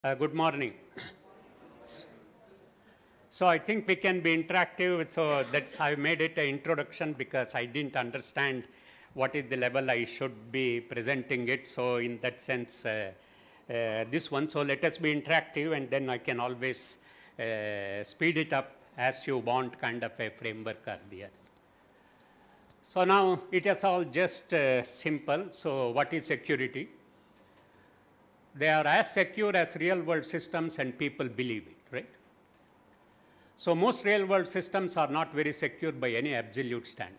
Good morning. So I think we can be interactive. So that's I made it an introduction because I didn't understand what is the level I should be presenting it. So in that sense, this one. So let us be interactive, and then I can always speed it up as you want, kind of a framework or the other. So now it is all just simple. So what is security? They are as secure as real world systems and people believe it, right? So most real world systems are not very secure by any absolute standard.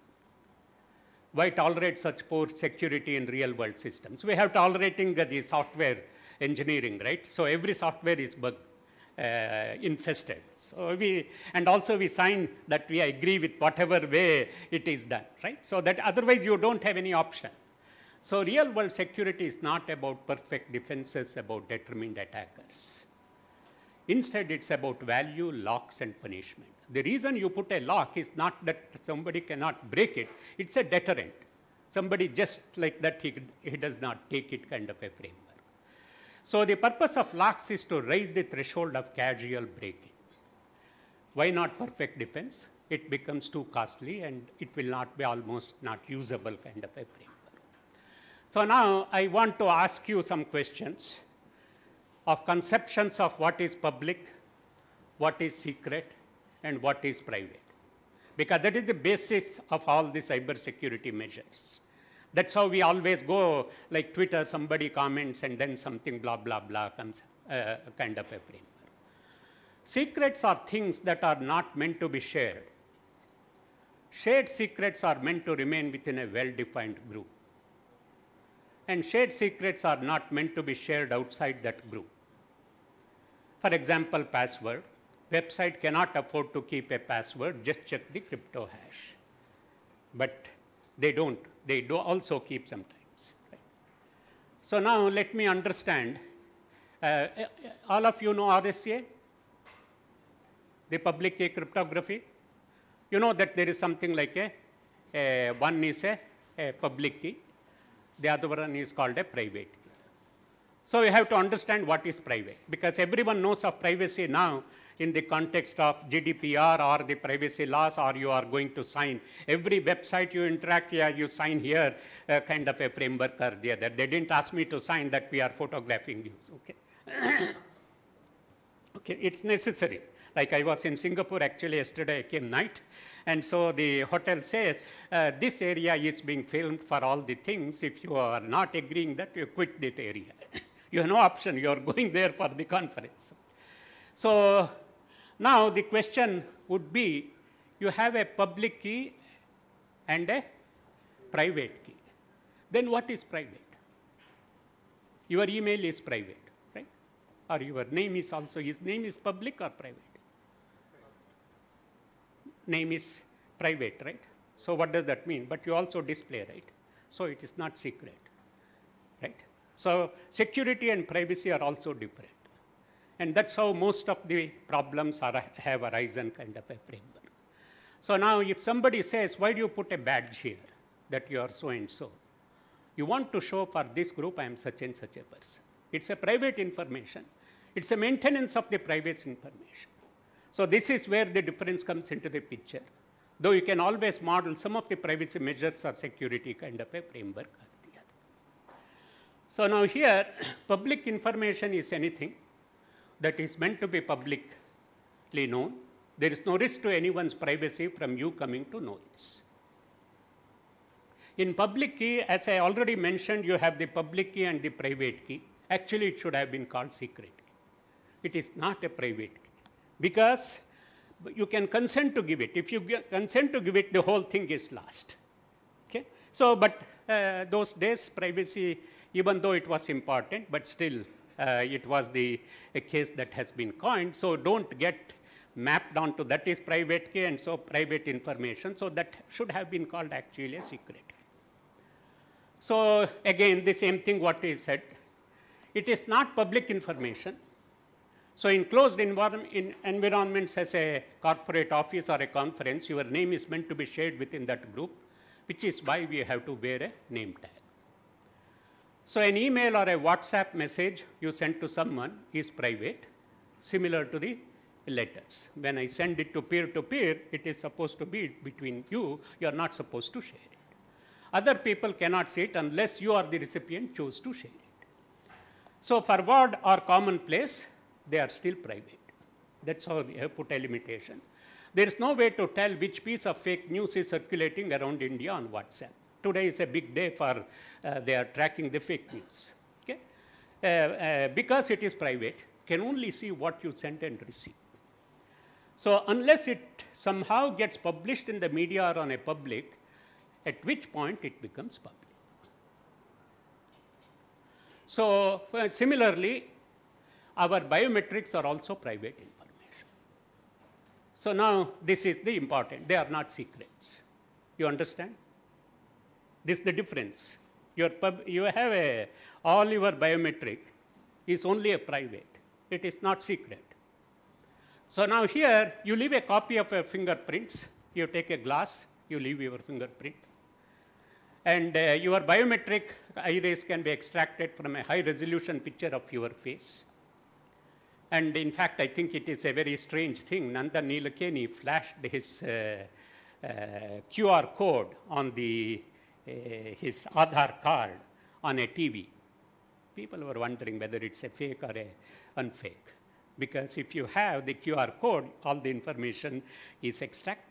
Why tolerate such poor security in real world systems? We have tolerating the software engineering, right? So every software is bug infested. So and also we sign that we agree with whatever way it is done, right? So that otherwise you don't have any option. So real world security is not about perfect defenses, about determined attackers. Instead, it's about value, locks, and punishment. The reason you put a lock is not that somebody cannot break it, it's a deterrent. Somebody just like that, he does not take it, kind of a framework. So the purpose of locks is to raise the threshold of casual breaking. Why not perfect defense? It becomes too costly and it will not be almost not usable, kind of a framework. So now I want to ask you some questions of conceptions of what is public, what is secret, and what is private. Because that is the basis of all the cybersecurity measures. That's how we always go, like Twitter, somebody comments and then something blah, blah, blah comes, kind of a framework. Secrets are things that are not meant to be shared. Shared secrets are meant to remain within a well-defined group. And shared secrets are not meant to be shared outside that group. For example, password. Website cannot afford to keep a password, just check the crypto hash. But they don't. They do also keep sometimes. Right? So now let me understand. All of you know RSA? The public key cryptography? You know that there is something like one is a public key. The other one is called a private key. So you have to understand what is private, because everyone knows of privacy now in the context of GDPR or the privacy laws, or you are going to sign. Every website you interact, yeah, you sign here, kind of a framework or the other. They didn't ask me to sign that we are photographing you, okay? Okay, it's necessary. Like I was in Singapore actually yesterday, I came night. And so the hotel says, this area is being filmed for all the things. If you are not agreeing that, you quit that area. You have no option. You are going there for the conference. So now the question would be, you have a public key and a private key. Then what is private? Your email is private, right? Or your name is also, his name is public or private? Name is private, right? So what does that mean? But you also display, right? So it is not secret, right? So security and privacy are also different. And that's how most of the problems have arisen, kind of a framework. So now if somebody says, why do you put a badge here that you are so and so? You want to show for this group I am such and such a person. It's a private information. It's a maintenance of the private information. So this is where the difference comes into the picture. Though you can always model some of the privacy measures or security, kind of a framework or the other. So now here, public information is anything that is meant to be publicly known. There is no risk to anyone's privacy from you coming to know this. In public key, as I already mentioned, you have the public key and the private key. Actually, it should have been called secret key. It is not a private key. Because you can consent to give it. If you consent to give it, the whole thing is lost. Okay? So, but those days, privacy, even though it was important, but still it was a case that has been coined. So don't get mapped onto that is private key and so private information. So that should have been called actually a secret. So again, the same thing what is said. It is not public information. So in closed environments as a corporate office or a conference, your name is meant to be shared within that group, which is why we have to wear a name tag. So an email or a WhatsApp message you send to someone is private, similar to the letters. When I send it to peer, it is supposed to be between you. You are not supposed to share it. Other people cannot see it unless you are the recipient choose to share it. So forward or commonplace, they are still private. That's how they have put a limitation. There is no way to tell which piece of fake news is circulating around India on WhatsApp. Today is a big day for they are tracking the fake news. Okay? Because it is private, can only see what you send and receive. So unless it somehow gets published in the media or on a public, at which point it becomes public. So similarly, our biometrics are also private information. So now this is the important. They are not secrets. You understand? This is the difference. You have all your biometric is only a private. It is not secret. So now here you leave a copy of your fingerprints. You take a glass, you leave your fingerprint. And your biometric iris can be extracted from a high resolution picture of your face. And in fact, I think it is a very strange thing. Nanda Nilekani flashed his QR code on his Aadhaar card on a TV. People were wondering whether it's a fake or a unfake. Because if you have the QR code, all the information is extracted.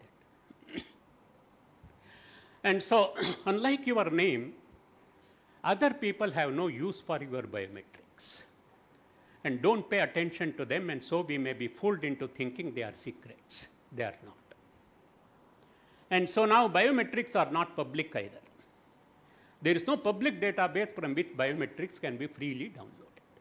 And so, unlike your name, other people have no use for your biometrics. And don't pay attention to them, and so we may be fooled into thinking they are secrets. They are not. And so now biometrics are not public either. There is no public database from which biometrics can be freely downloaded.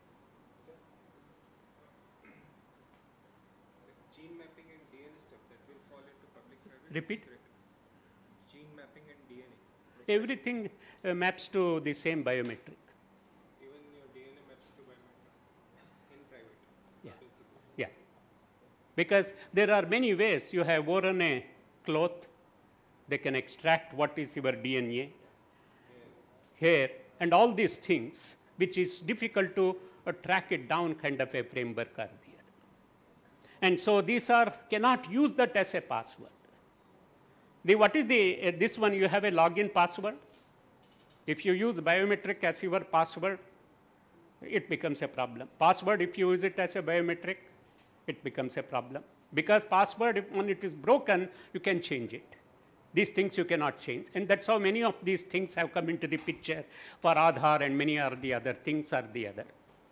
Repeat. Gene mapping and DNA. Everything maps to the same biometric. Even your DNA maps to biometric in private. Yeah. Yeah. Because there are many ways. You have worn a cloth. They can extract what is your DNA, hair, and all these things, which is difficult to track it down, kind of a framework or the other. And so these cannot use that as a password. What is this one? You have a login password. If you use biometric as your password, it becomes a problem. Password, if you use it as a biometric, it becomes a problem. Because password, when it is broken, you can change it. These things you cannot change. And that's how many of these things have come into the picture for Aadhaar, and many are the other things are the other.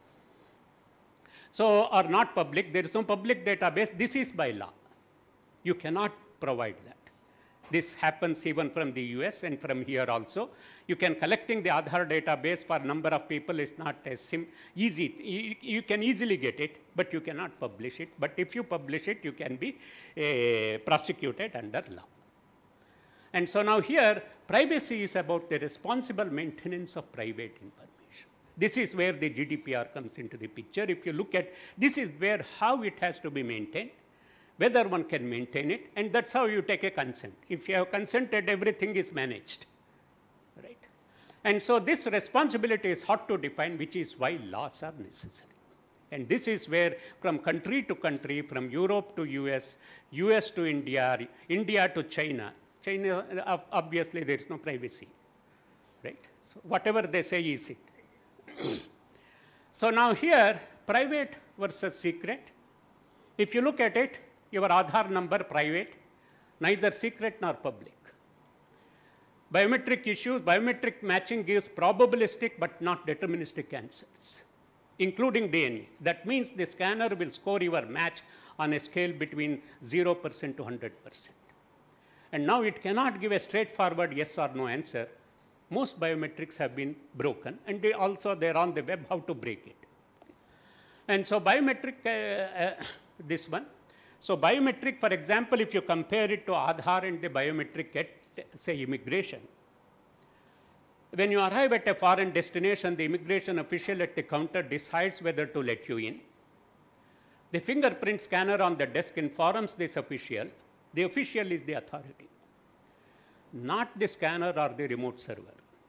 So, are not public. There is no public database. This is by law. You cannot provide that. This happens even from the US and from here also. You can collecting the Aadhaar database for a number of people is not as easy. You can easily get it, but you cannot publish it. But if you publish it, you can be prosecuted under law. And so now here, privacy is about the responsible maintenance of private information. This is where the GDPR comes into the picture. If you look at, this is where how it has to be maintained, whether one can maintain it, and that's how you take a consent. If you have consented, everything is managed, right? And so this responsibility is hard to define, which is why laws are necessary. And this is where from country to country, from Europe to US, US to India, India to China, obviously there is no privacy, right? So whatever they say is it. So now here, private versus secret. If you look at it, your Aadhaar number private, neither secret nor public. Biometric issues, biometric matching gives probabilistic but not deterministic answers, including DNA. That means the scanner will score your match on a scale between 0% to 100%. And now it cannot give a straightforward yes or no answer. Most biometrics have been broken, and they're on the web how to break it. And so biometric, this one. So biometric, for example, if you compare it to Aadhaar and the biometric at, say, immigration, when you arrive at a foreign destination, the immigration official at the counter decides whether to let you in. The fingerprint scanner on the desk informs this official. The official is the authority, not the scanner or the remote server.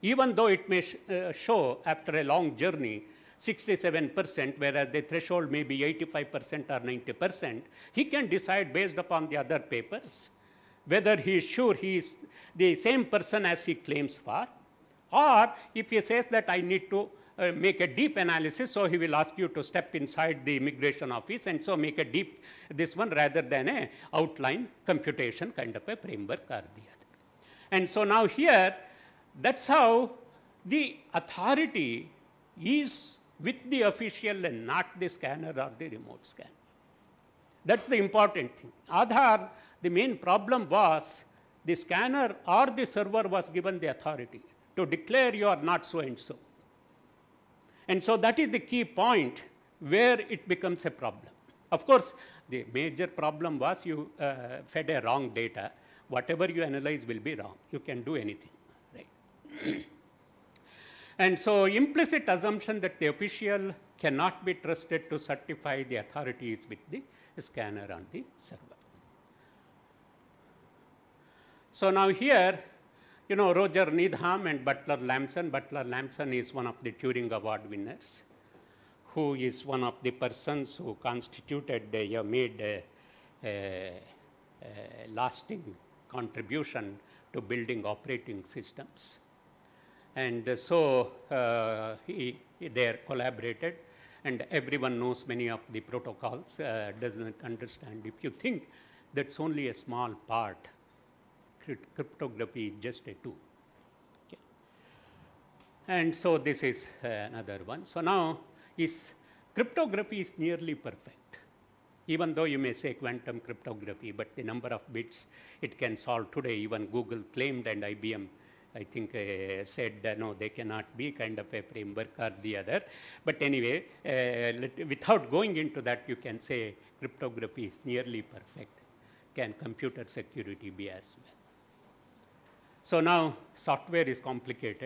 even though it may show after a long journey 67%, whereas the threshold may be 85% or 90%, he can decide based upon the other papers whether he is sure he is the same person as he claims for, or if he says that I need to make a deep analysis, so he will ask you to step inside the immigration office and so make a deep this one rather than a outline computation kind of a framework or the other. And so now here, that's how the authority is with the official and not the scanner or the remote scanner. That's the important thing. Aadhaar, the main problem was the scanner or the server was given the authority to declare you are not so and so. And so that is the key point where it becomes a problem. Of course, the major problem was you fed a wrong data. Whatever you analyze will be wrong. You can do anything, right? And so implicit assumption that the official cannot be trusted to certify the authority is with the scanner on the server. So now here, you know, Roger Needham and Butler Lamson. Butler Lamson is one of the Turing Award winners, who is one of the persons who constituted, made a lasting contribution to building operating systems. And so they collaborated, and everyone knows many of the protocols, doesn't understand. If you think that's only a small part, cryptography is just a tool. Okay. And so this is another one. So now cryptography is nearly perfect, even though you may say quantum cryptography, but the number of bits it can solve today, even Google claimed and IBM I think said no, they cannot be kind of a framework or the other. But anyway, without going into that, you can say cryptography is nearly perfect. Can computer security be as well? So now software is complicated,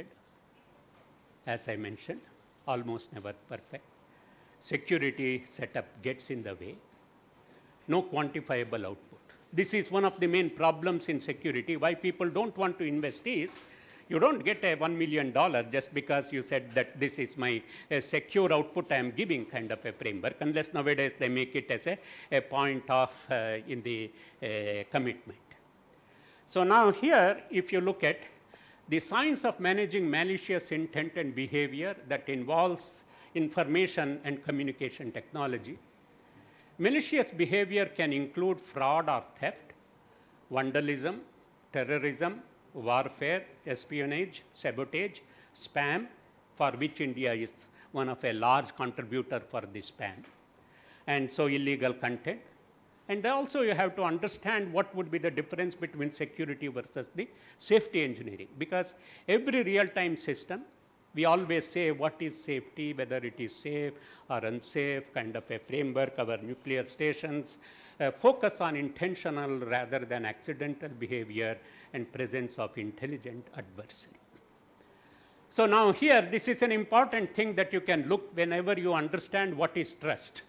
as I mentioned, almost never perfect. Security setup gets in the way. No quantifiable output. This is one of the main problems in security. Why people don't want to invest is, you don't get a $1 million just because you said that this is my secure output I am giving kind of a framework, unless nowadays they make it as a point of in the commitment. So now here, if you look at the science of managing malicious intent and behavior that involves information and communication technology, malicious behavior can include fraud or theft, vandalism, terrorism, warfare, espionage, sabotage, spam, for which India is one of a large contributor for the spam, and so illegal content. And also you have to understand what would be the difference between security versus the safety engineering, because every real-time system, we always say what is safety, whether it is safe or unsafe, kind of a framework. Our nuclear stations focus on intentional rather than accidental behavior and presence of intelligent adversary. So now here, this is an important thing that you can look whenever you understand what is trust.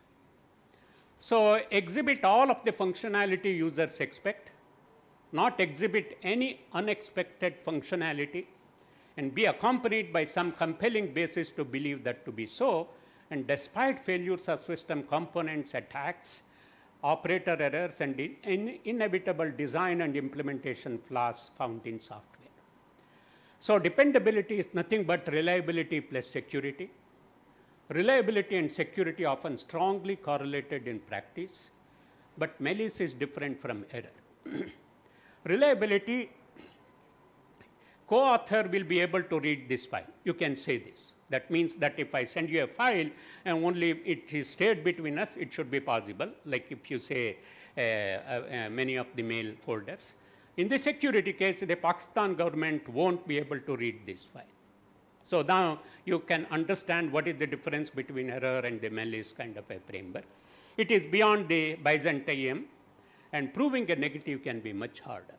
So exhibit all of the functionality users expect, not exhibit any unexpected functionality, and be accompanied by some compelling basis to believe that to be so. And despite failures of system components, attacks, operator errors, and inevitable design and implementation flaws found in software. So dependability is nothing but reliability plus security. Reliability and security often strongly correlated in practice, but malice is different from error. Reliability, co-author will be able to read this file. You can say this. That means that if I send you a file and only it is stayed between us, it should be possible, like if you say many of the mail folders. In the security case, the Pakistan government won't be able to read this file. So now you can understand what is the difference between error and the malice kind of a framework. It is beyond the Byzantium, and proving a negative can be much harder.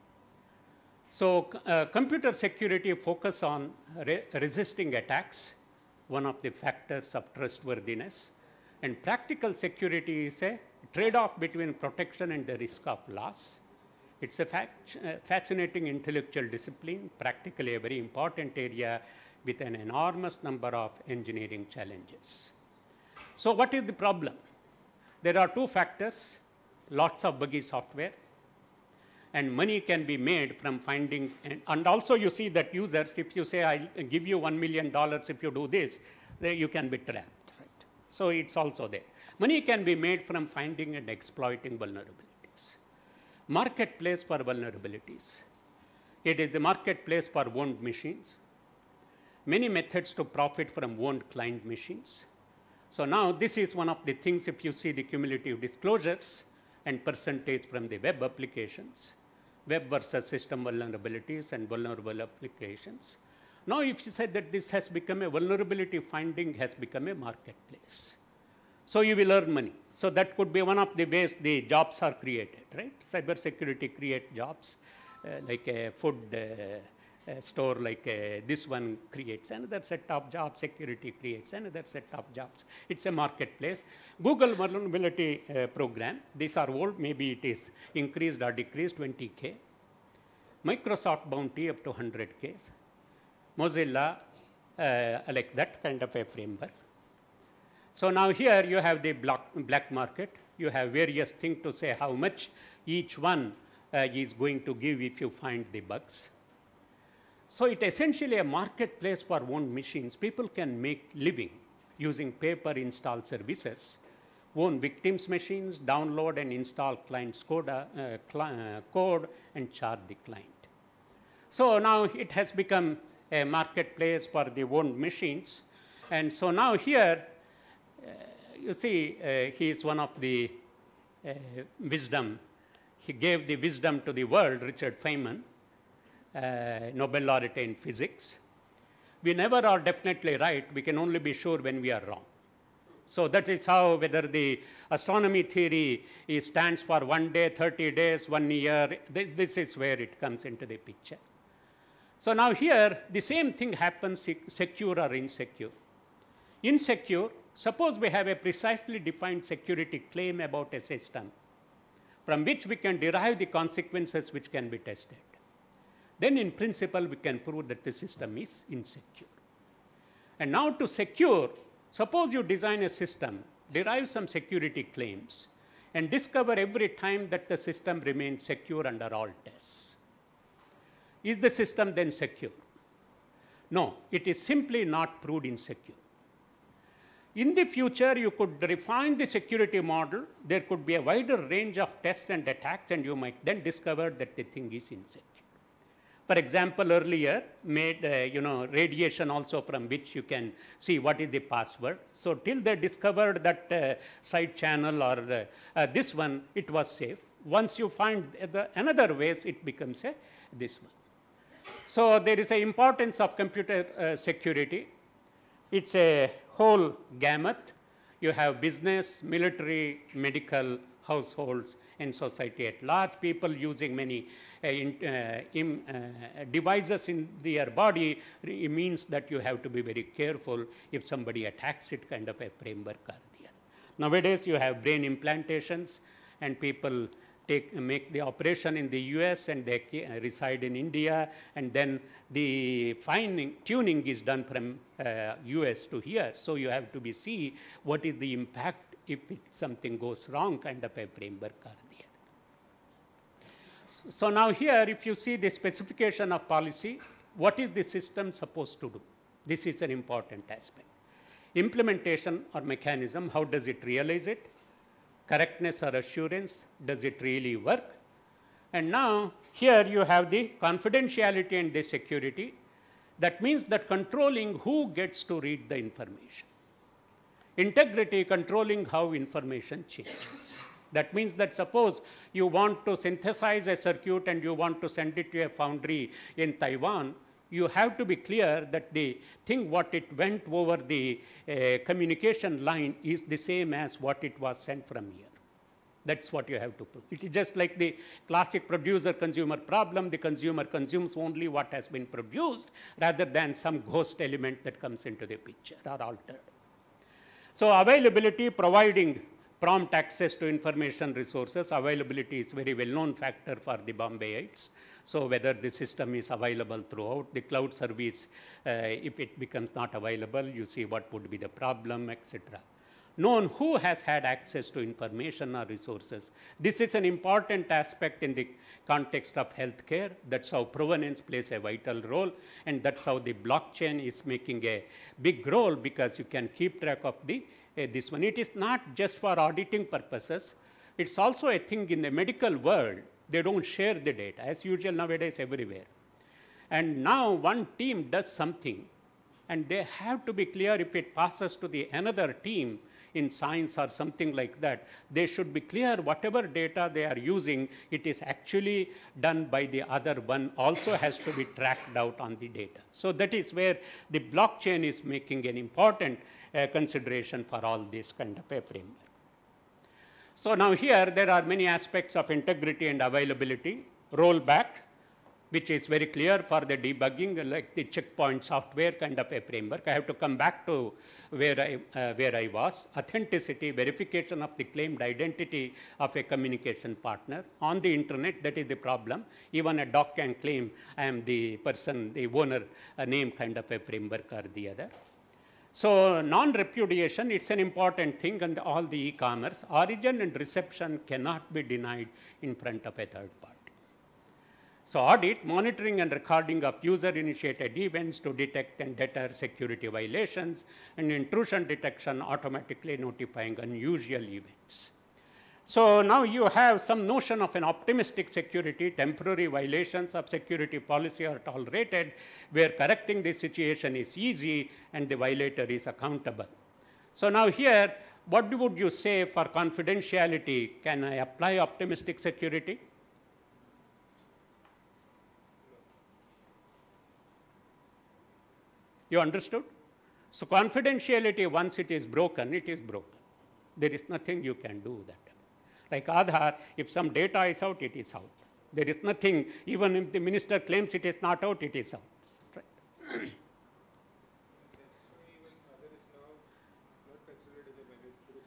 So computer security focus on resisting attacks, one of the factors of trustworthiness. And practical security is a trade-off between protection and the risk of loss. It's a fascinating intellectual discipline, practically a very important area with an enormous number of engineering challenges. So what is the problem? There are two factors, lots of buggy software, and money can be made from finding, and also you see that users, if you say, I'll give you $1 million if you do this, you can be trapped, right? So it's also there. Money can be made from finding and exploiting vulnerabilities. Marketplace for vulnerabilities. It is the marketplace for owned machines. Many methods to profit from owned client machines. So now this is one of the things, if you see the cumulative disclosures and percentage from the web applications, web versus system vulnerabilities and vulnerable applications. Now if you say that this has become a vulnerability finding has become a marketplace. So you will earn money. So that could be one of the ways the jobs are created, right? Cybersecurity create jobs, like a food store, like this one creates another set of jobs, security creates another set of jobs. It's a marketplace. Google vulnerability program, these are old, maybe it is increased or decreased 20K. Microsoft bounty up to 100K. Mozilla, like that kind of a framework. So now here you have the black market. You have various things to say how much each one is going to give if you find the bugs. So it's essentially a marketplace for owned machines. People can make living using pay-per install services, own victims' machines, download and install client's code and charge the client. So now it has become a marketplace for the owned machines. And so now here, you see, he is one of the wisdom. He gave the wisdom to the world, Richard Feynman, Nobel laureate in physics. We never are definitely right. We can only be sure when we are wrong. So that is how, whether the astronomy theory stands for 1 day, 30 days, 1 year, this is where it comes into the picture. So now here, the same thing happens secure or insecure. Insecure, suppose we have a precisely defined security claim about a system from which we can derive the consequences which can be tested. Then in principle, we can prove that the system is insecure. And now to secure, suppose you design a system, derive some security claims, and discover every time that the system remains secure under all tests. Is the system then secure? No, it is simply not proved insecure. In the future, you could refine the security model. There could be a wider range of tests and attacks, and you might then discover that the thing is insecure. For example, earlier made radiation also from which you can see what is the password. So till they discovered that side channel or this one, it was safe. Once you find another ways, it becomes this one. So there is an importance of computer security. It's a whole gamut. You have business, military, medical, households, and society at large. People using many devices in their body means that you have to be very careful if somebody attacks it, kind of a framework or the other. Nowadays, you have brain implantations, and people make the operation in the US and they reside in India, and then the tuning is done from US to here. So you have to see what is the impact if something goes wrong, kind of a framework or the other. So now here, if you see the specification of policy, what is the system supposed to do? This is an important aspect. Implementation or mechanism, how does it realize it? Correctness or assurance, does it really work? And now here you have the confidentiality and the security. That means that controlling who gets to read the information. Integrity, controlling how information changes. That means that suppose you want to synthesize a circuit and you want to send it to a foundry in Taiwan, you have to be clear that the thing what it went over the communication line is the same as what it was sent from here. That's what you have to prove. It is just like the classic producer-consumer problem. The consumer consumes only what has been produced rather than some ghost element that comes into the picture or altered. So availability, providing prompt access to information resources. Availability is very well-known factor for the Bombayites. So whether the system is available throughout the cloud service, if it becomes not available, you see what would be the problem, etc. Known who has had access to information or resources. This is an important aspect in the context of healthcare. That's how provenance plays a vital role, and that's how the blockchain is making a big role, because you can keep track of the this one. It is not just for auditing purposes. It's also a thing in the medical world. They don't share the data, as usual nowadays everywhere. And now one team does something, and they have to be clear if it passes to the another team in science or something like that. They should be clear whatever data they are using, it is actually done by the other one, also has to be tracked out on the data. So that is where the blockchain is making an important consideration for all this kind of a framework. So now here there are many aspects of integrity and availability. Rollback, which is very clear for the debugging, like the checkpoint software kind of a framework. I have to come back to where I was. Authenticity, verification of the claimed identity of a communication partner. On the internet, that is the problem. Even a dog can claim I am the person, the owner, a name kind of a framework or the other. So non-repudiation, it's an important thing in all the e-commerce. Origin and reception cannot be denied in front of a third party. So audit, monitoring and recording of user-initiated events to detect and deter security violations, and intrusion detection, automatically notifying unusual events. So now you have some notion of an optimistic security. Temporary violations of security policy are tolerated, where correcting the situation is easy and the violator is accountable. So now here, what would you say for confidentiality? Can I apply optimistic security? You understood? So confidentiality, once it is broken, it is broken. There is nothing you can do that. Like Aadhaar, if some data is out, it is out. There is nothing, even if the minister claims it is not out, it is out. Right. Even Aadhaar is now not considered as a valid proof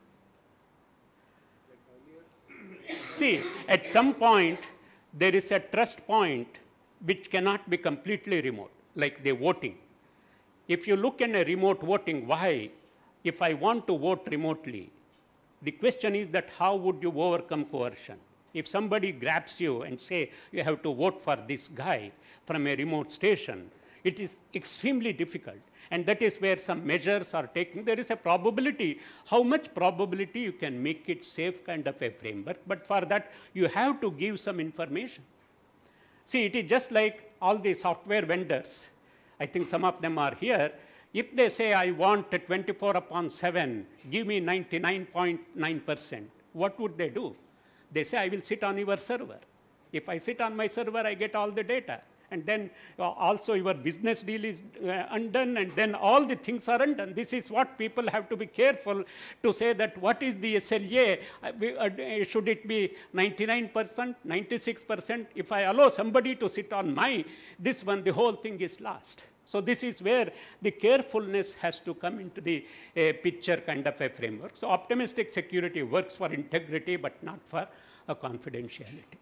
for, like earlier. See, at some point, there is a trust point which cannot be completely remote, like the voting. If you look in a remote voting, why? If I want to vote remotely, the question is that how would you overcome coercion? If somebody grabs you and say, you have to vote for this guy from a remote station, it is extremely difficult. And that is where some measures are taken. There is a probability, how much probability you can make it safe kind of a framework, but for that you have to give some information. See, it is just like all the software vendors. I think some of them are here. If they say, I want 24/7, give me 99.9%, what would they do? They say, I will sit on your server. If I sit on my server, I get all the data. And then also your business deal is undone, and then all the things are undone. This is what people have to be careful to say, that what is the SLA? Should it be 99%, 96%? If I allow somebody to sit on this one, the whole thing is lost. So this is where the carefulness has to come into the picture kind of a framework. So optimistic security works for integrity, but not for confidentiality.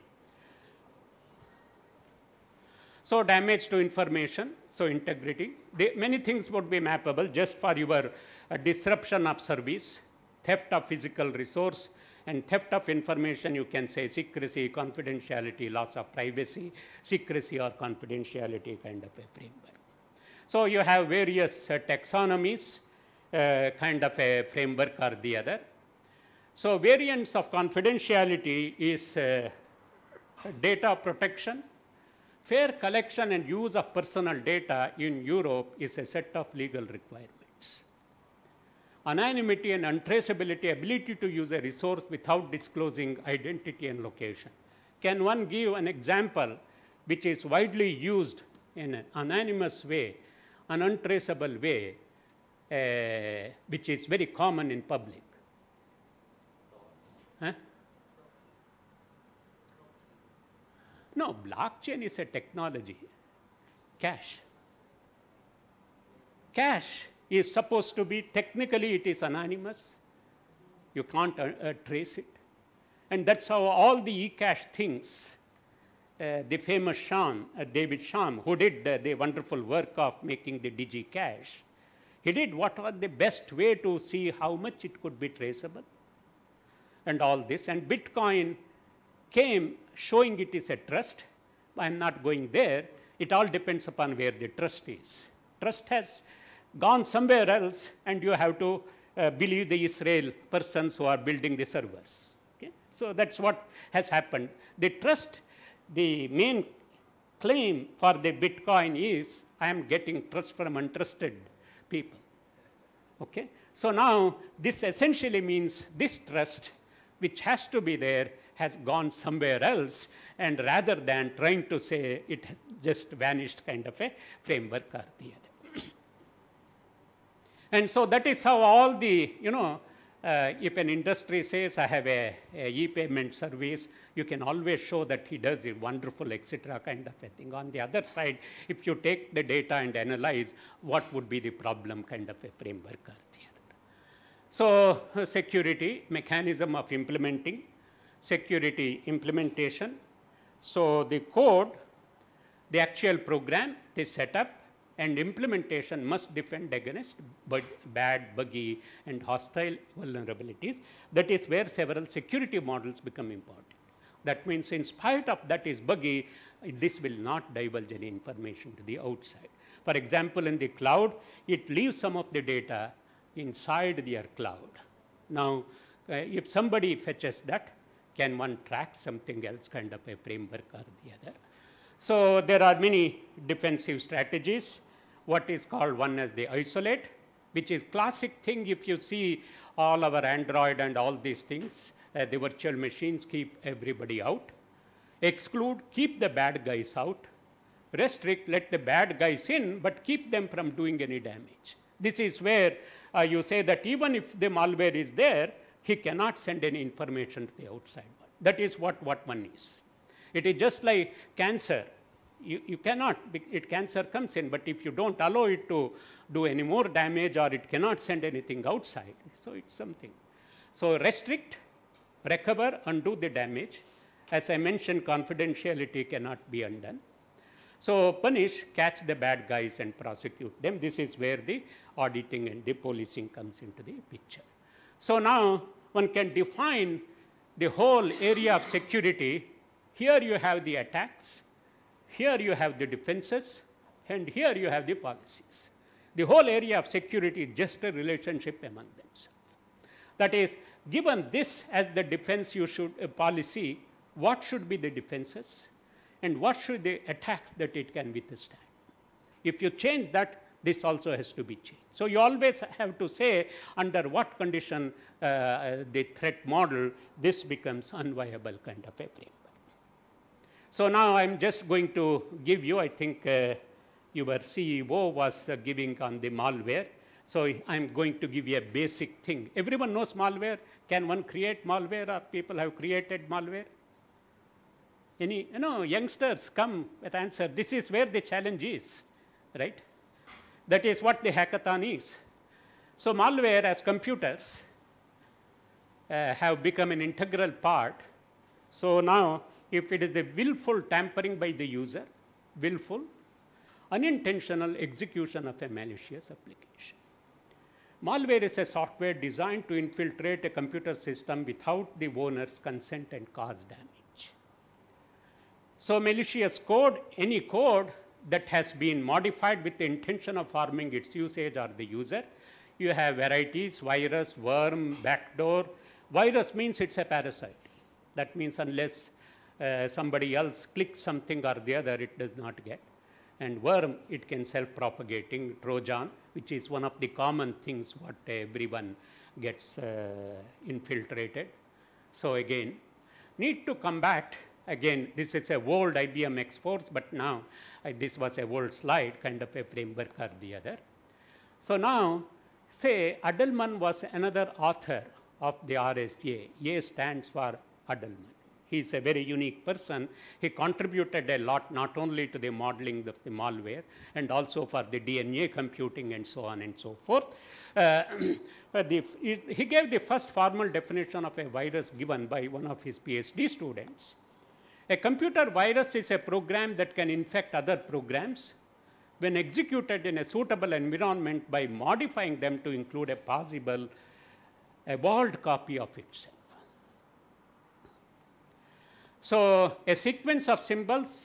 So damage to information, so integrity. Many things would be mappable just for your disruption of service, theft of physical resource, and theft of information. You can say secrecy, confidentiality, loss of privacy, secrecy or confidentiality kind of a framework. So you have various taxonomies, kind of a framework or the other. So variants of confidentiality is data protection. Fair collection and use of personal data in Europe is a set of legal requirements. Anonymity and untraceability, ability to use a resource without disclosing identity and location. Can one give an example which is widely used in an anonymous way, an untraceable way, which is very common in public? Huh? No, blockchain is a technology. Cash. Cash is supposed to be, technically it is anonymous. You can't trace it. And that's how all the eCache things, the famous David Sham, who did the wonderful work of making the DigiCache, he did what was the best way to see how much it could be traceable and all this. And Bitcoin came showing it is a trust. I'm not going there. It all depends upon where the trust is. Trust has gone somewhere else, and you have to believe the Israel persons who are building the servers. Okay? So that's what has happened. The trust, the main claim for the Bitcoin is, I am getting trust from untrusted people. Okay? So now this essentially means this trust, which has to be there, has gone somewhere else, and rather than trying to say it has just vanished kind of a framework or the other. And so that is how all the, if an industry says I have a e-payment service, you can always show that he does it wonderful, etc. kind of a thing. On the other side, if you take the data and analyze, what would be the problem kind of a framework or the other. So security, mechanism of implementing, security implementation. So the code, the actual program, the setup, and implementation must defend against bad, buggy, and hostile vulnerabilities. That is where several security models become important. That means in spite of that is buggy, this will not divulge any information to the outside. For example, in the cloud, it leaves some of the data inside their cloud. Now, if somebody fetches that, can one track something else kind of a framework or the other? So there are many defensive strategies. What is called one as the isolate, which is classic thing if you see all our Android and all these things, the virtual machines keep everybody out. Exclude, keep the bad guys out. Restrict, let the bad guys in, but keep them from doing any damage. This is where you say that even if the malware is there, he cannot send any information to the outside world. That is what one is. It is just like cancer. You cannot, cancer comes in, but if you don't allow it to do any more damage or it cannot send anything outside, so it's something. So restrict, recover, undo the damage. As I mentioned, confidentiality cannot be undone. So punish, catch the bad guys and prosecute them. This is where the auditing and the policing comes into the picture. So now one can define the whole area of security. Here you have the attacks, here you have the defenses, and here you have the policies. The whole area of security is just a relationship among themselves. That is, given this as the defense you should policy, what should be the defenses and what should the attacks that it can withstand? If you change that, this also has to be changed. So you always have to say under what condition the threat model, this becomes unviable kind of a framework. So now I'm just going to give you, I think your CEO was giving on the malware. So I'm going to give you a basic thing. Everyone knows malware. Can one create malware, or people have created malware? Any, youngsters come with answer. This is where the challenge is, right? That is what the hackathon is. So malware as computers have become an integral part. So now, if it is the willful tampering by the user, willful, unintentional execution of a malicious application. Malware is a software designed to infiltrate a computer system without the owner's consent and cause damage. So malicious code, any code that has been modified with the intention of harming its usage or the user. You have varieties, virus, worm, backdoor. Virus means it's a parasite. That means unless somebody else clicks something or the other, it does not get. And worm, it can self-propagating. Trojan, which is one of the common things what everyone gets infiltrated. So again, need to combat. Again, this is a old IBM X-Force, but now this was a old slide, kind of a framework or the other. So now, say Adelman was another author of the RSA. A stands for Adelman. He is a very unique person. He contributed a lot, not only to the modeling of the malware, and also for the DNA computing and so on and so forth. He gave the first formal definition of a virus given by one of his PhD students. A computer virus is a program that can infect other programs when executed in a suitable environment by modifying them to include a possible evolved copy of itself. So, a sequence of symbols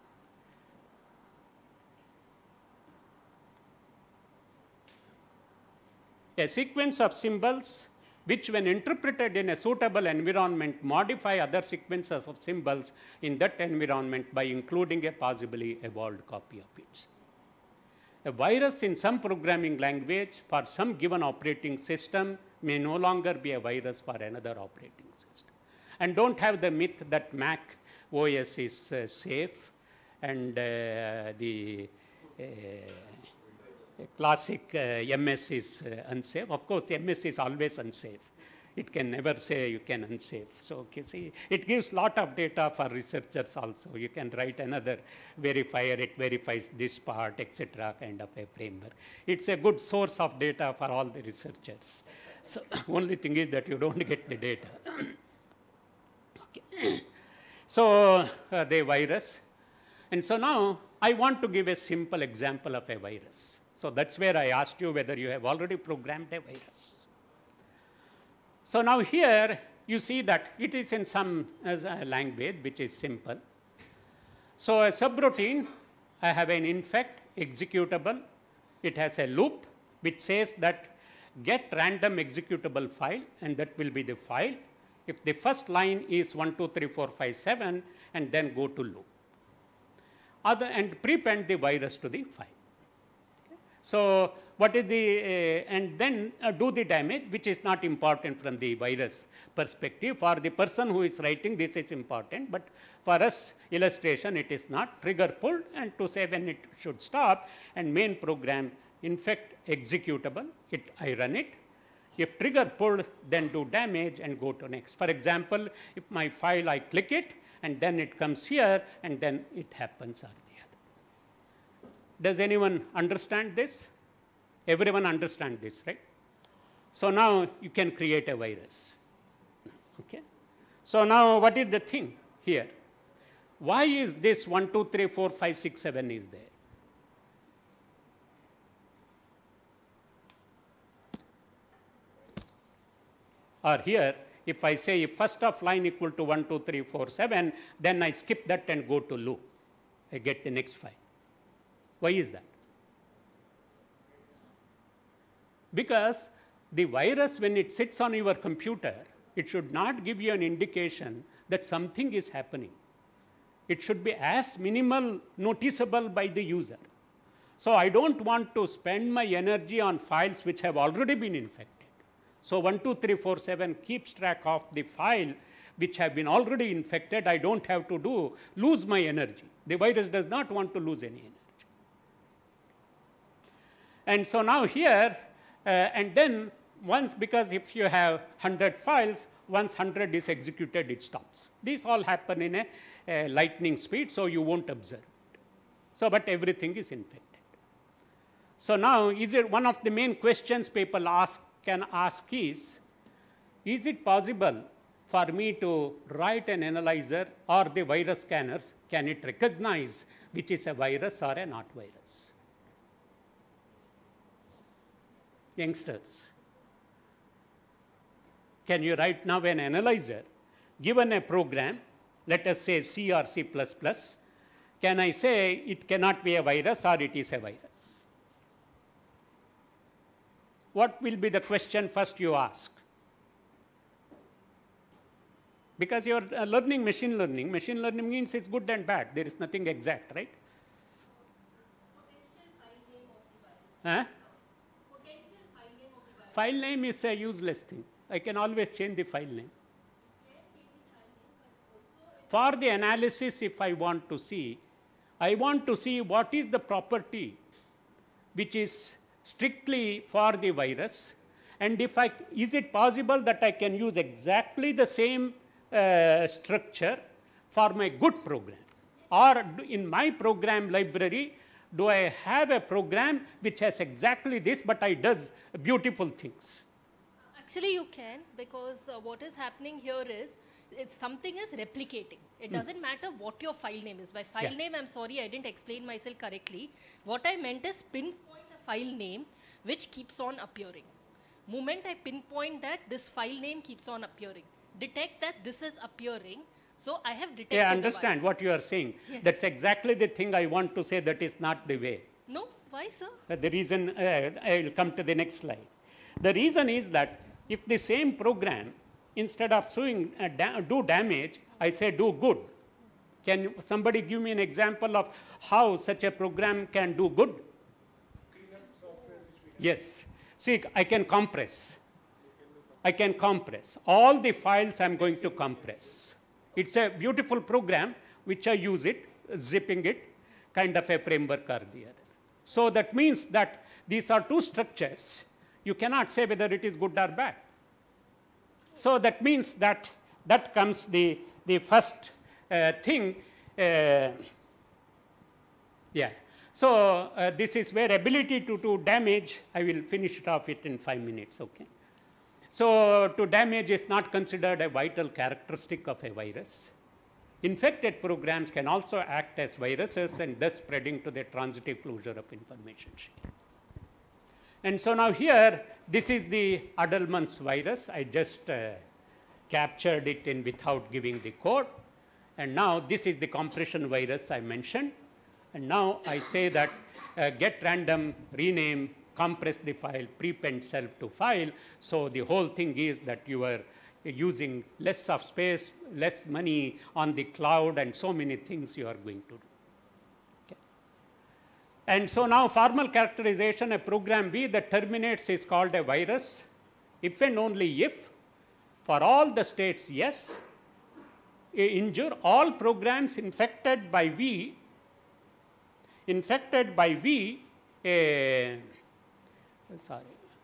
which when interpreted in a suitable environment modify other sequences of symbols in that environment by including a possibly evolved copy of it. A virus in some programming language for some given operating system may no longer be a virus for another operating system. And don't have the myth that Mac OS is safe and the classic MS is unsafe. Of course, MS is always unsafe. It can never say you can unsafe. So, okay, see, it gives lot of data for researchers also. You can write another verifier, it verifies this part, etc., kind of a framework. It's a good source of data for all the researchers. So, only thing is that you don't get the data. Okay. So, the virus. And so now, I want to give a simple example of a virus. So, that's where I asked you whether you have already programmed a virus. So, now here you see that it is in some language which is simple. So, a subroutine, I have an infect executable. It has a loop which says that get random executable file, and that will be the file. If the first line is 1, 2, 3, 4, 5, 7, and then go to loop. And prepend the virus to the file. Okay. So, what is the, and then do the damage, which is not important from the virus perspective. For the person who is writing, this is important, but for us illustration, it is not. Trigger pulled, and to say when it should stop, and main program infect executable, I run it. If trigger pulled, then do damage and go to next. For example, if my file, I click it, and then it comes here, and then it happens or the other. Does anyone understand this? Everyone understand this, right? So now you can create a virus. Okay. So now what is the thing here? Why is this 1, 2, 3, 4, 5, 6, 7 is there? Or here, if I say if first of line equal to 1, 2, 3, 4, 7, then I skip that and go to loop. I get the next file. Why is that? Because the virus, when it sits on your computer, it should not give you an indication that something is happening. It should be as minimal noticeable by the user. So, I don't want to spend my energy on files which have already been infected. So, 1, 2, 3, 4, 7 keeps track of the file which have been already infected. I don't have to lose my energy. The virus does not want to lose any energy. And so now here, and then once, because if you have 100 files, once 100 is executed, it stops. These all happen in a lightning speed, so you won't observe it. So, but everything is infected. So now, is it one of the main questions people can ask is it possible for me to write an analyzer or the virus scanners, can it recognize which is a virus or a not virus? Youngsters, can you write now an analyzer, given a program, let us say C or C++, can I say it cannot be a virus or it is a virus? What will be the question first you ask? Because you are learning machine learning. Machine learning means it's good and bad. There is nothing exact, right? Potential file name of the virus. Huh? Potential file name of the virus. File name is a useless thing. I can always change the file name. For the analysis, if I want to see what is the property which is strictly for the virus, and if is it possible that I can use exactly the same structure for my good program? Or in my program library, do I have a program which has exactly this, but I does beautiful things? Actually, you can, because what is happening here is something is replicating. It doesn't matter what your file name is. By file name, I'm sorry, I didn't explain myself correctly. What I meant is pinpoint a file name which keeps on appearing. Moment I pinpoint that this file name keeps on appearing, detect that this is appearing, so I have detected. I understand what you are saying. Yes. That's exactly the thing I want to say. That is not the way. No, why, sir? The reason, I will come to the next slide. The reason is that if the same program, instead of suing do damage, I say do good. Can somebody give me an example of how such a program can do good? Yes. See, I can compress. I can compress. All the files I am going to compress. It's a beautiful program which I use it, zipping it, kind of a framework or the other. So that means that these are two structures. You cannot say whether it is good or bad. So that means that that comes the first thing. Yeah. So this is where ability to do damage, I will finish it off it in 5 minutes, okay. So to damage is not considered a vital characteristic of a virus. Infected programs can also act as viruses and thus spreading to the transitive closure of information sheet. And so now here, this is the Adelman's virus. I just captured it in without giving the code. And now this is the compression virus I mentioned. And now I say that get random, rename, compress the file, prepend self to file. So the whole thing is that you are using less of space, less money on the cloud, and so many things you are going to do. Okay. And so now formal characterization, a program B that terminates is called a virus if and only if for all the states yes, injure all programs infected by V, sorry.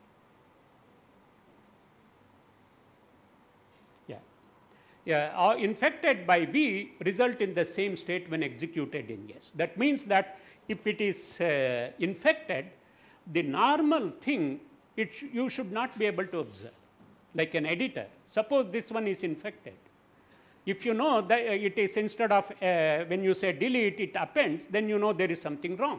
Infected by V result in the same state when executed in yes. That means that if it is infected, the normal thing, you should not be able to observe, like an editor. Suppose this one is infected. If you know that it is instead of, when you say delete, it appends, then you know there is something wrong.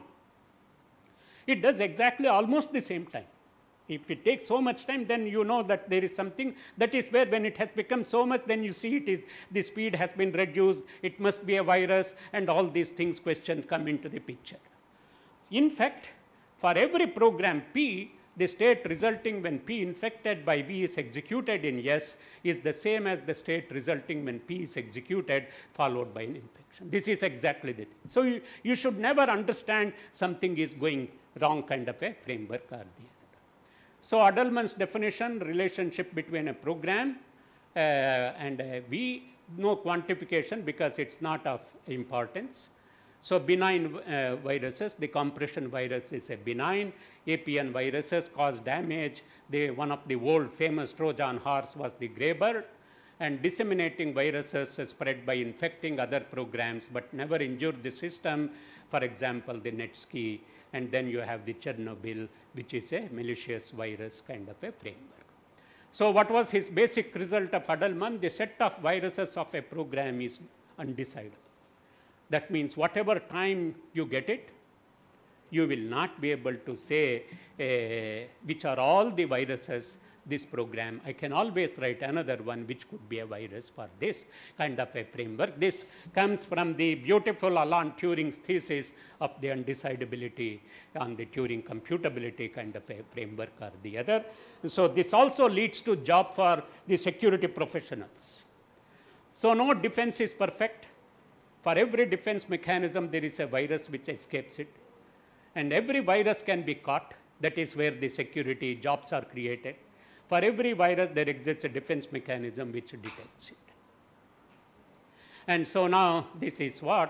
It does exactly almost the same time. If it takes so much time, then you know that there is something. That is where when it has become so much, then you see it is, the speed has been reduced, it must be a virus, and all these things, questions come into the picture. In fact, for every program P, the state resulting when P infected by V is executed in yes is the same as the state resulting when P is executed followed by an infection. This is exactly the thing. So you should never understand something is going wrong kind of a framework or the other. So Adelman's definition, relationship between a program and a V, no quantification because it's not of importance. So benign viruses, the compression virus is a benign. APN viruses cause damage. One of the world famous Trojan horse was the gray bird. And disseminating viruses spread by infecting other programs but never injure the system. For example, the Netsky. And then you have the Chernobyl, which is a malicious virus kind of a framework. So what was his basic result of Adelman? The set of viruses of a program is undecidable. That means whatever time you get it, you will not be able to say which are all the viruses this program. I can always write another one which could be a virus for this kind of a framework. This comes from the beautiful Alan Turing's thesis of the undecidability on the Turing computability kind of a framework or the other. So this also leads to job for the security professionals. So no defense is perfect. For every defense mechanism, there is a virus which escapes it. And every virus can be caught. That is where the security jobs are created. For every virus, there exists a defense mechanism which detects it. And so now, this is what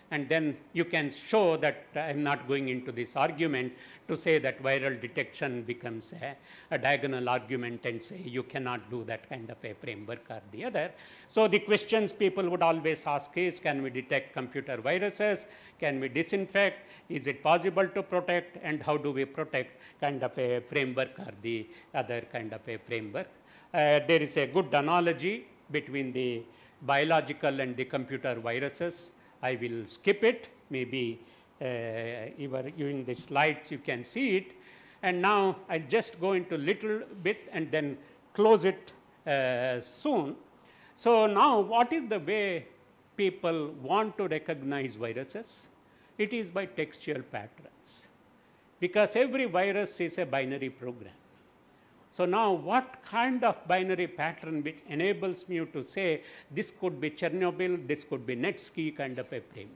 and then you can show that I am not going into this argument to say that viral detection becomes a diagonal argument and say you cannot do that kind of a framework or the other. So the questions people would always ask is, can we detect computer viruses? Can we disinfect? Is it possible to protect? And how do we protect kind of a framework or the other kind of a framework? There is a good analogy between the biological and the computer viruses. I will skip it. Maybe in the slides you can see it. And now I'll just go into little bit and then close it soon. So now what is the way people want to recognize viruses? It is by textual patterns, because every virus is a binary program. So now what kind of binary pattern which enables me to say this could be Chernobyl, this could be Netsky kind of a framework.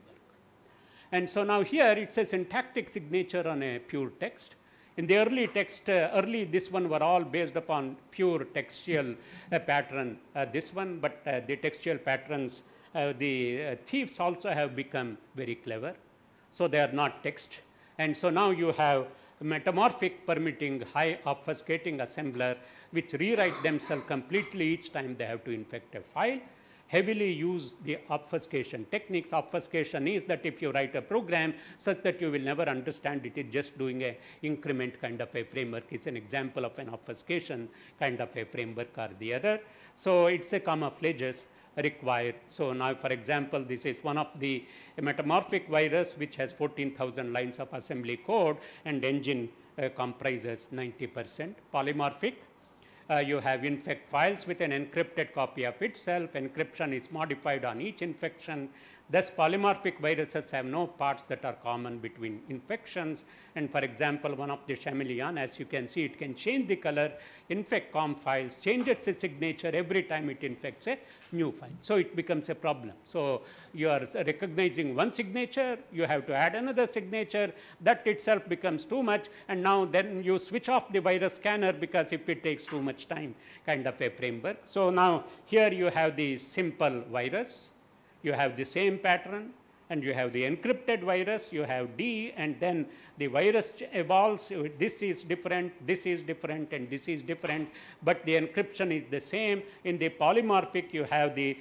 And so now here it's a syntactic signature on a pure text. In the early text, this one were all based upon pure textual pattern, this one, but the textual patterns, the thieves also have become very clever. So they are not text. And so now you have metamorphic permitting high obfuscating assembler which rewrite themselves completely each time they have to infect a file. Heavily use the obfuscation techniques. Obfuscation is that if you write a program such that you will never understand it is just doing a increment kind of a framework is an example of an obfuscation kind of a framework or the other. So it's a camouflages required. So now for example, this is one of the metamorphic virus which has 14,000 lines of assembly code and engine comprises 90%. Polymorphic, you have infect files with an encrypted copy of itself. Encryption is modified on each infection. Thus, polymorphic viruses have no parts that are common between infections. And for example, one of the chameleon, as you can see, it can change the color, infect COM files, change its signature every time it infects a new file. So it becomes a problem. So you are recognizing one signature, you have to add another signature. That itself becomes too much. And now then you switch off the virus scanner because if it takes too much time kind of a framework. So now here you have the simple virus. You have the same pattern, and you have the encrypted virus, you have D, and then the virus evolves. This is different, and this is different, but the encryption is the same. In the polymorphic, you have the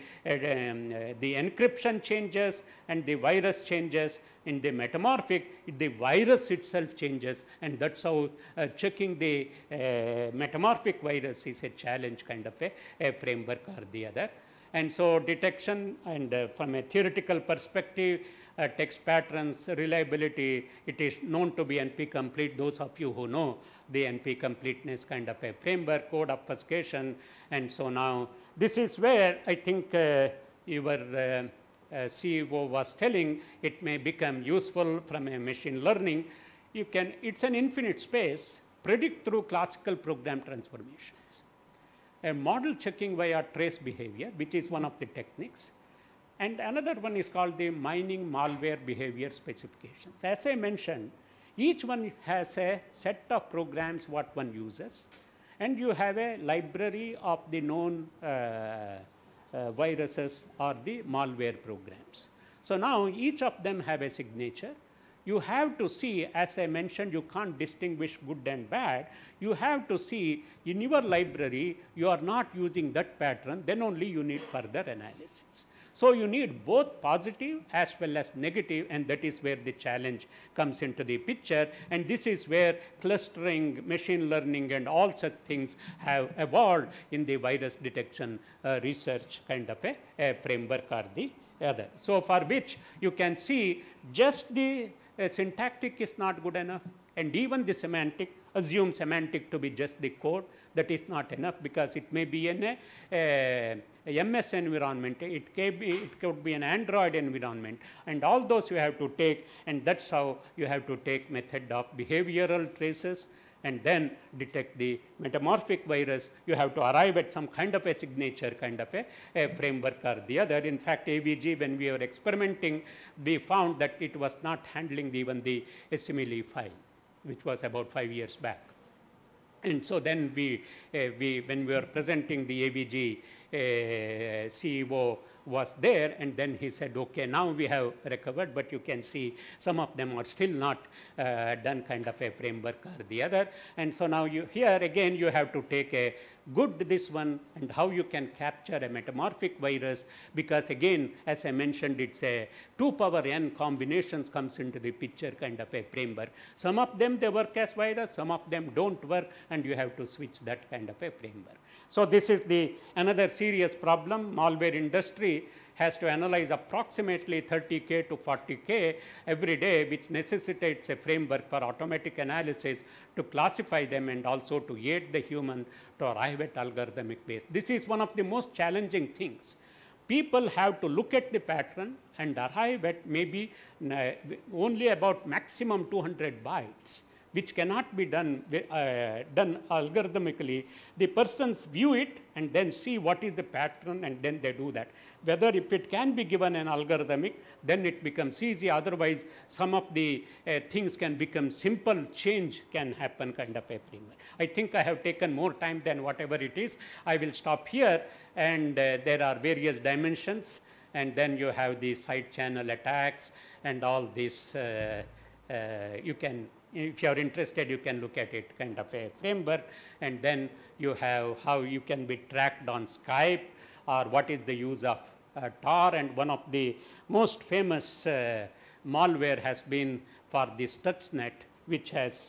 encryption changes and the virus changes. In the metamorphic, the virus itself changes, and that's how checking the metamorphic virus is a challenge kind of a framework or the other. And so detection and from a theoretical perspective, text patterns, reliability, it is known to be NP complete. Those of you who know the NP completeness kind of a framework, code obfuscation. And so now this is where I think your CEO was telling it may become useful from a machine learning. You can, it's an infinite space, predict through classical program transformations. A model checking via trace behavior, which is one of the techniques. And another one is called the mining malware behavior specifications. As I mentioned, each one has a set of programs what one uses, and you have a library of the known viruses or the malware programs. So now each of them have a signature. You have to see, as I mentioned, you can't distinguish good and bad. You have to see in your library, you are not using that pattern, then only you need further analysis. So you need both positive as well as negative, and that is where the challenge comes into the picture. And this is where clustering, machine learning, and all such things have evolved in the virus detection research kind of a framework or the other. So for which you can see just the syntactic is not good enough, and even the semantic, assume semantic to be just the code, that is not enough because it may be in a MS environment, it could be an Android environment, and all those you have to take, and that's how you have to take method of behavioral traces and then detect the metamorphic virus. You have to arrive at some kind of a signature kind of a framework or the other. In fact, AVG, when we were experimenting, we found that it was not handling even the SMLE file, which was about 5 years back. And so then we when we were presenting the AVG, CEO was there, and then he said, okay, now we have recovered, but you can see some of them are still not done kind of a framework or the other. And so now you here again you have to take a good this one and how you can capture a metamorphic virus, because again, as I mentioned, it's a 2 power n combinations comes into the picture kind of a framework. Some of them they work as virus, some of them don't work, and you have to switch that kind of a framework. So this is the another serious problem. Malware industry has to analyze approximately 30K to 40K every day, which necessitates a framework for automatic analysis to classify them and also to aid the human to arrive at algorithmic base. This is one of the most challenging things. People have to look at the pattern and arrive at maybe only about maximum 200 bytes, which cannot be done algorithmically. The persons view it and then see what is the pattern, and then they do that. Whether if it can be given an algorithmic, then it becomes easy. Otherwise, some of the things can become simple change can happen kind of a framework. I think I have taken more time than whatever it is. I will stop here, and there are various dimensions, and then you have the side channel attacks and all this. You can, if you are interested, you can look at it kind of a framework, and then you have how you can be tracked on Skype, or what is the use of Tor, and one of the most famous malware has been for the Stuxnet, which has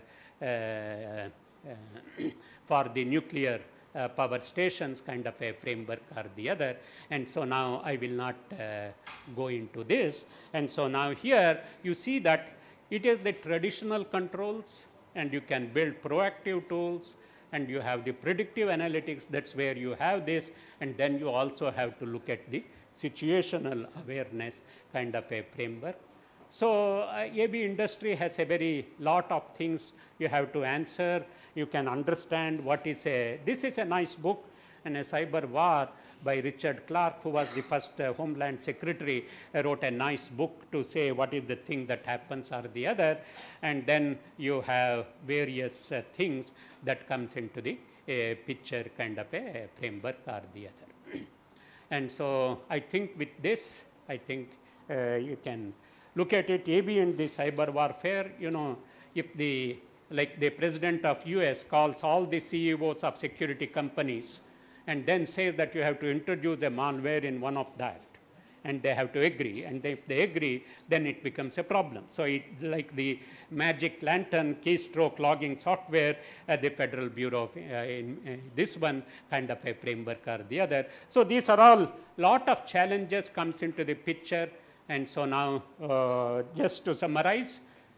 for the nuclear power stations kind of a framework or the other. And so now I will not go into this. And so now here you see that it is the traditional controls, and you can build proactive tools, and you have the predictive analytics. That's where you have this, and then you also have to look at the situational awareness kind of a framework. So AB industry has a very lot of things you have to answer. You can understand what is a, this is a nice book, and a cyber war by Richard Clarke, who was the first Homeland Secretary, wrote a nice book to say what is the thing that happens or the other, and then you have various things that comes into the picture kind of a framework or the other. And so I think with this, I think you can look at it. AB and the cyber warfare, you know, if the, like the president of US calls all the CEOs of security companies and then says that you have to introduce a malware in one of that, and they have to agree, and if they agree, then it becomes a problem. So it, like the magic lantern keystroke logging software at the Federal Bureau of, this one kind of a framework or the other. So these are all lot of challenges comes into the picture. And so now just to summarize,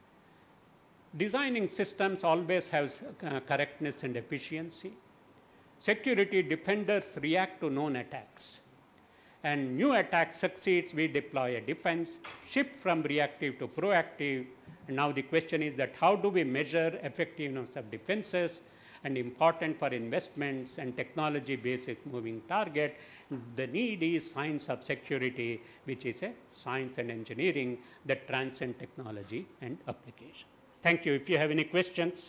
designing systems always has correctness and efficiency. Security defenders react to known attacks, and new attack succeeds, we deploy a defense, shift from reactive to proactive. And now the question is that how do we measure effectiveness of defenses, and important for investments and technology basis moving target. The need is science of security, which is a science and engineering that transcend technology and application. Thank you. If you have any questions.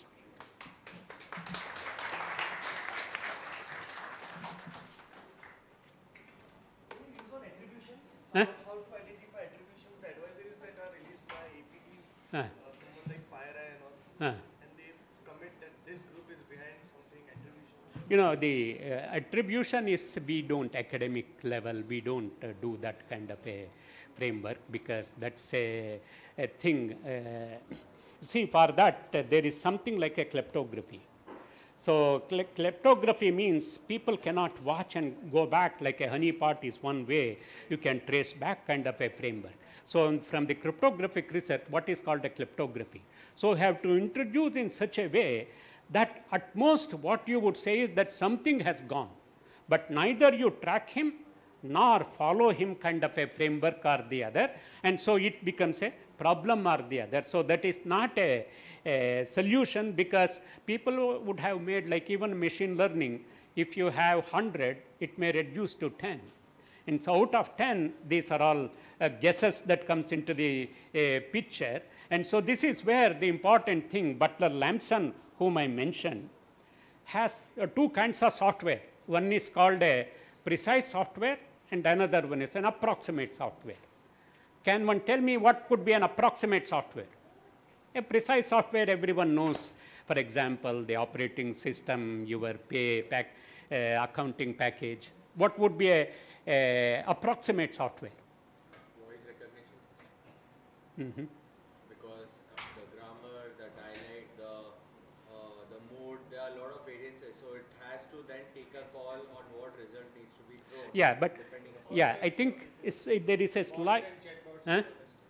How to identify attributions, the advisories that are released by APTs, someone like FireEye and all, and they commit that this group is behind something attribution? You know, the attribution is, we don't, academic level, we don't do that kind of a framework, because that's a thing. See, for that, there is something like a kleptography. So kleptography means people cannot watch and go back, like a honeypot is one way you can trace back kind of a framework. So from the cryptographic research, what is called a kleptography. So you have to introduce in such a way that at most what you would say is that something has gone, but neither you track him nor follow him kind of a framework or the other, and so it becomes a problem or the other. So that is not a solution, because people would have made, like even machine learning, if you have 100, it may reduce to 10. And so out of 10, these are all guesses that comes into the picture. And so this is where the important thing, Butler Lamson, whom I mentioned, has two kinds of software. One is called a precise software and another one is an approximate software. Can one tell me what could be an approximate software? A precise software everyone knows. For example, the operating system, your accounting package. What would be a approximate software? Voice recognition system. Mm-hmm. Because the grammar, the dialect, the mood, there are a lot of variances. So it has to then take a call on what result needs to be thrown. Yeah, but depending upon yeah, I think there is a slight. Huh?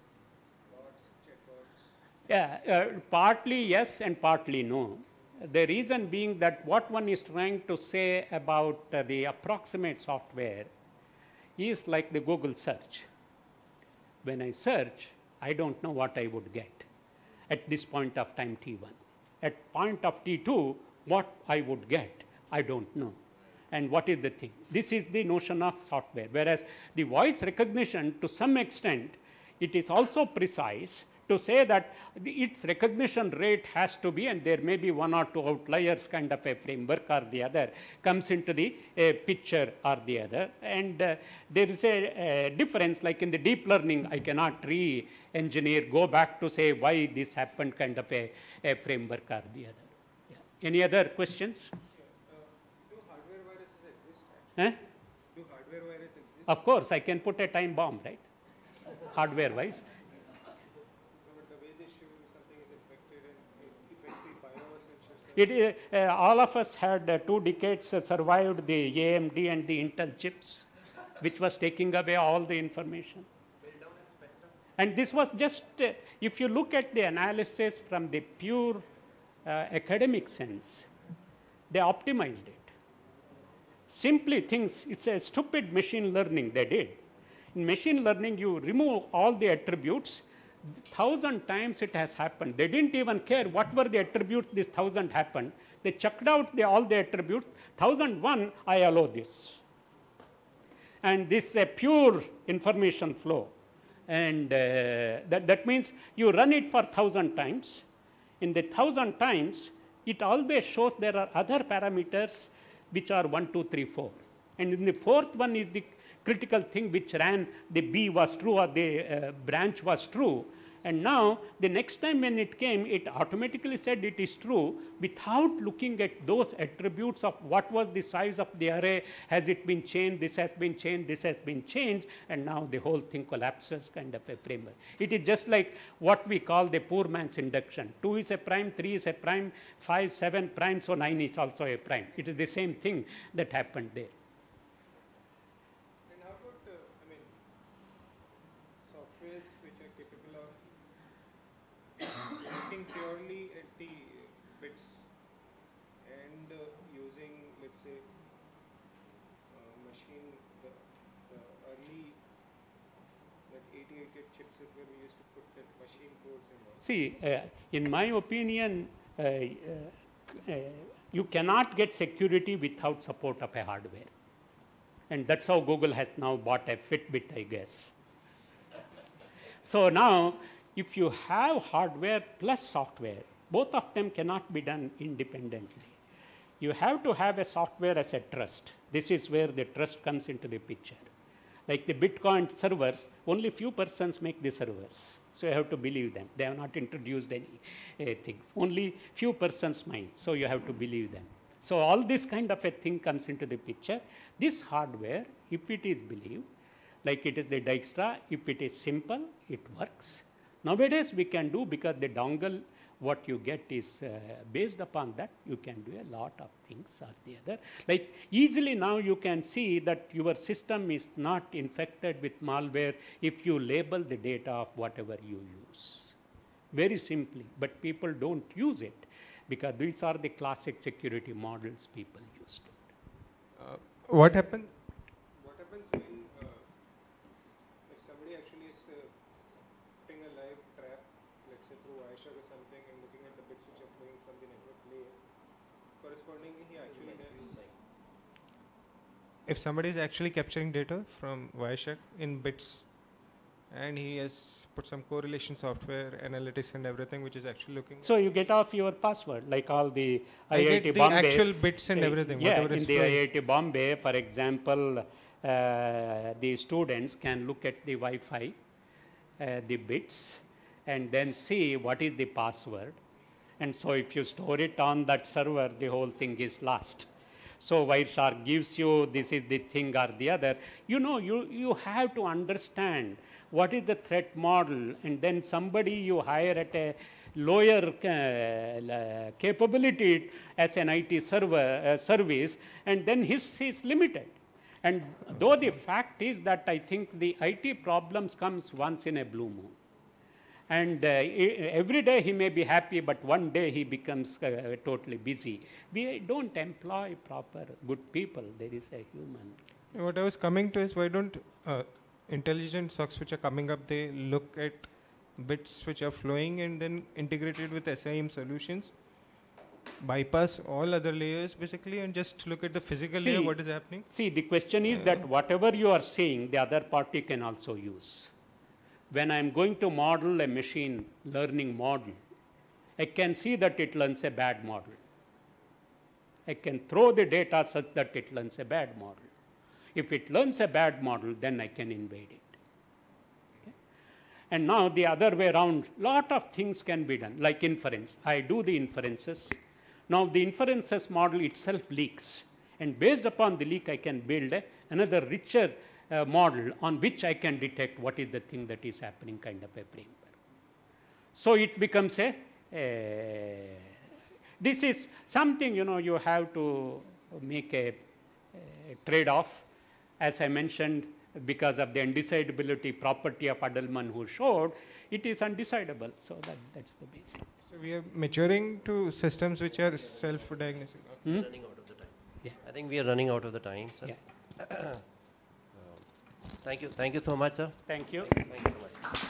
Yeah, partly yes and partly no. The reason being that what one is trying to say about the approximate software is like the Google search. When I search, I don't know what I would get at this point of time T1. At point of T2, what I would get, I don't know. And what is the thing? This is the notion of software. Whereas the voice recognition, to some extent, it is also precise to say that its recognition rate has to be, and there may be one or two outliers kind of a framework or the other comes into the picture or the other. And there is a difference, like in the deep learning, I cannot re-engineer, go back to say why this happened kind of a framework or the other. Yeah. Any other questions? Do hardware viruses exist? Huh? Do hardware viruses exist? Of course, I can put a time bomb, right? Hardware wise. But the way they show something is infected and it affects the bioessential stuff. All of us had 2 decades survived the AMD and the Intel chips, which was taking away all the information. And this was just, if you look at the analysis from the pure academic sense, they optimized it. Simply things, it's a stupid machine learning they did. In machine learning, you remove all the attributes. 1,000 times it has happened. They didn't even care what were the attributes this 1,000 happened. They chucked out all the attributes. 1,001, I allow this. And this is a pure information flow. And that means you run it for 1,000 times. In the 1,000 times, it always shows there are other parameters which are 1, 2, 3, 4. And in the fourth one is the critical thing which ran, the B was true or the branch was true. And now, the next time when it came, it automatically said it is true without looking at those attributes of what was the size of the array, has it been changed, this has been changed, this has been changed, and now the whole thing collapses kind of a framework. It is just like what we call the poor man's induction. 2 is a prime, 3 is a prime, 5, 7 prime, so 9 is also a prime. It is the same thing that happened there. And how about, softwares which are capable of looking purely at the bits and using, let's say, machine, the early, that 88 chipset where we used to put that machine codes in all. See, in my opinion, you cannot get security without support of a hardware. And that's how Google has now bought a Fitbit, I guess. So now, if you have hardware plus software, both of them cannot be done independently. You have to have a software as a trust. This is where the trust comes into the picture. Like the Bitcoin servers, only few persons make the servers. So you have to believe them. They have not introduced any things. Only few persons mine. So you have to believe them. So all this kind of a thing comes into the picture. This hardware, if it is believed, like it is the Dijkstra, if it is simple, it works. Nowadays we can do, because the dongle, what you get is based upon that, you can do a lot of things or the other. Like easily now you can see that your system is not infected with malware if you label the data of whatever you use. Very simply, but people don't use it because these are the classic security models people used. What happens when if somebody actually is putting a live trap, let's say through Wireshark or something, and looking at the bits which are flowing from the network layer, correspondingly he actually has. If somebody is actually capturing data from Wireshark in bits, and he has put some correlation software, analytics and everything, which is actually looking. So you get off your password, like all the I IIT get the Bombay. actual bits and everything, Yeah, whatever in is the flowing. IIT Bombay, for example, the students can look at the Wi-Fi, the bits, and then see what is the password. And so if you store it on that server, the whole thing is lost. So Wireshark gives you this is the thing or the other. You know, you have to understand what is the threat model, and then somebody you hire at a lower capability as an IT server service, and then his is limited. And though the fact is that I think the IT problems comes once in a blue moon. And every day he may be happy, but one day he becomes totally busy. We don't employ proper good people. There is a human. What I was coming to is, why don't intelligent SOCs which are coming up, they look at bits which are flowing and then integrate it with SIM solutions, bypass all other layers basically, and just look at the physical layer, what is happening? See, the question is that whatever you are saying, the other party can also use. When I am going to model a machine learning model, I can see that it learns a bad model. I can throw the data such that it learns a bad model. If it learns a bad model, then I can invade it. Okay? And now the other way around, lot of things can be done, like inference. I do the inferences. Now the inferences model itself leaks. And based upon the leak, I can build another richer model on which I can detect what is the thing that is happening, kind of a framework. So it becomes this is something, you know, you have to make a trade-off. As I mentioned, because of the undecidability property of Adelman who showed, it is undecidable. So that's the basic. So we are maturing to systems which are self-diagnosing. Running out of the time. Yeah. I think we are running out of the time, sir. Yeah. Thank you so much, sir. Thank you. Thank you so much.